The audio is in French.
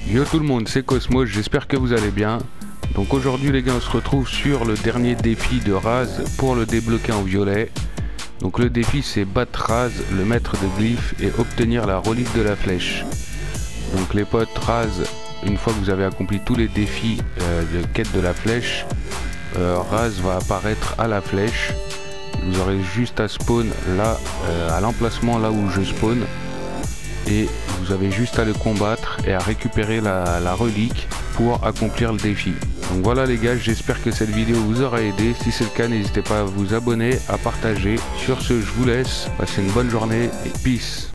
Yo tout le monde, c'est Cosmos, j'espère que vous allez bien. Donc aujourd'hui les gars, on se retrouve sur le dernier défi de Raz pour le débloquer en violet. Donc le défi c'est battre Raz, le maître de glyphes, et obtenir la relique de la flèche. Donc les potes, Raz, une fois que vous avez accompli tous les défis de quête de la flèche, Raz va apparaître à la flèche. Vous aurez juste à spawn là, à l'emplacement là où je spawn. Et vous avez juste à le combattre et à récupérer la relique pour accomplir le défi. Donc voilà les gars, j'espère que cette vidéo vous aura aidé. Si c'est le cas, n'hésitez pas à vous abonner, à partager. Sur ce, je vous laisse, passez une bonne journée et peace.